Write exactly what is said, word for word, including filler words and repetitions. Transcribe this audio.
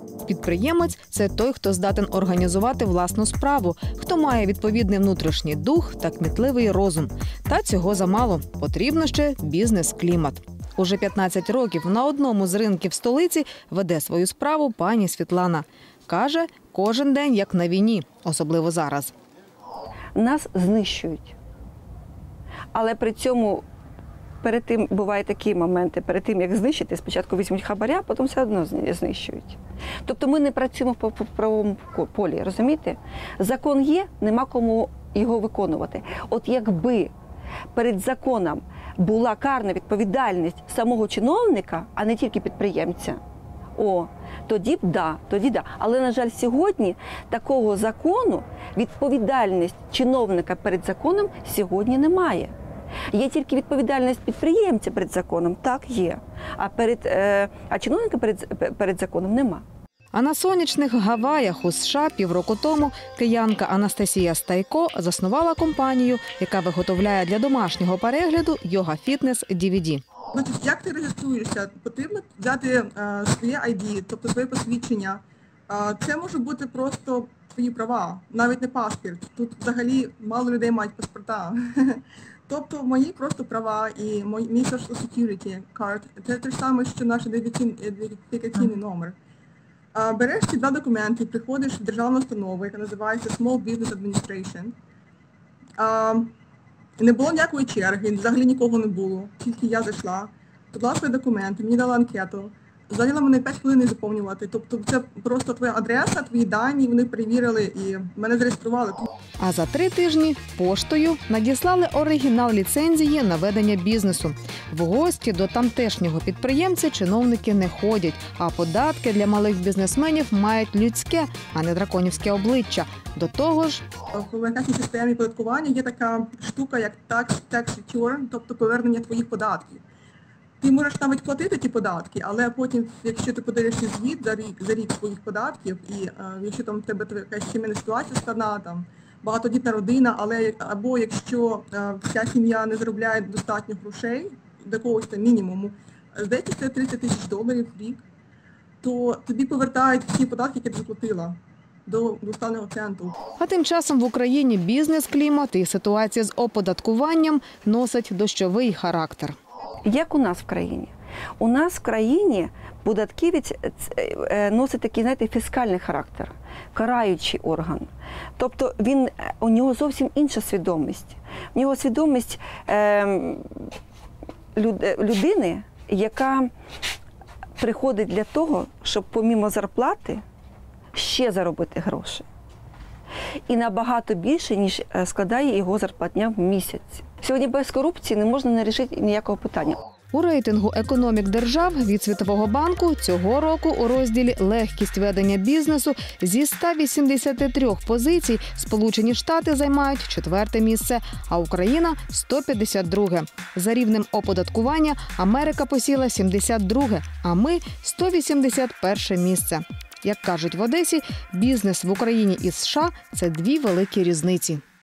Підприємець – це той, хто здатен організувати власну справу, хто має відповідний внутрішній дух та кмітливий розум. Та цього замало. Потрібно ще бізнес-клімат. Уже п'ятнадцять років на одному з ринків столиці веде свою справу пані Світлана. Каже, кожен день як на війні, особливо зараз. Нас знищують. Але при цьому перед тим бувають такі моменти, перед тим, як знищити, спочатку візьмуть хабаря, потім все одно знищують. Тобто ми не працюємо по правовому полі, розумієте? Закон є, нема кому його виконувати. От якби перед законом була карна відповідальність самого чиновника, а не тільки підприємця, о, тоді б да, тоді да. Але, на жаль, сьогодні такого закону, відповідальність чиновника перед законом сьогодні немає. Є тільки відповідальність підприємця перед законом, так, є. А, перед, е, а чиновника перед, перед законом нема. А на сонячних Гаваях у США півроку тому киянка Анастасія Стайко заснувала компанію, яка виготовляє для домашнього перегляду йога-фітнес ді ві ді. Значить, як ти реєструєшся? Потрібно взяти е, своє ай ді, тобто своє посвідчення. Е, це може бути просто твої права, навіть не паспорт. Тут взагалі мало людей мають паспорта. Тобто мої просто права і мій Social Security card – це те ж саме, що наш ідентифікаційний номер. Е, береш ці два документи, приходиш в державну установу, яка називається Small Business Administration. Е, Не було ніякої черги, взагалі нікого не було, тільки я зайшла, подала свої документи, мені дали анкету, зайняла мене п'ять хвилин заповнювати. Тобто це просто твоя адреса, твої дані, вони перевірили і мене зареєстрували. А за три тижні поштою надіслали оригінал ліцензії на ведення бізнесу. В гості до тамтешнього підприємця чиновники не ходять, а податки для малих бізнесменів мають людське, а не драконівське обличчя. До того ж, В американській системі податкування є така штука, як tax, tax return, тобто повернення твоїх податків. Ти можеш навіть платити ті податки, але потім, якщо ти подивишся звіт за рік, за рік своїх податків, і е, якщо там в тебе якась сімейна ситуація складна, там багатодітна родина, але або якщо е, вся сім'я не заробляє достатньо грошей, до якогось там мінімуму, здається, це тридцять тисяч доларів в рік, то тобі повертають всі податки, які ти заплатила. До останнього центу. А тим часом в Україні бізнес-клімат і ситуація з оподаткуванням носить дощовий характер. Як у нас в країні? У нас в країні податківець носить такий, знаєте, фіскальний характер, караючий орган. Тобто він, у нього зовсім інша свідомість. У нього свідомість е, людини, яка приходить для того, щоб помімо зарплати ще заробити гроші. І набагато більше, ніж складає його зарплатня в місяць. Сьогодні без корупції не можна не вирішити ніякого питання. У рейтингу економік держав від Світового банку цього року у розділі «Легкість ведення бізнесу» зі ста вісімдесяти трьох позицій Сполучені Штати займають четверте місце, а Україна – сто п'ятдесят друге. За рівнем оподаткування Америка посіла сімдесят друге, а ми – сто вісімдесят перше місце. Як кажуть в Одесі, бізнес в Україні і США – це дві великі різниці.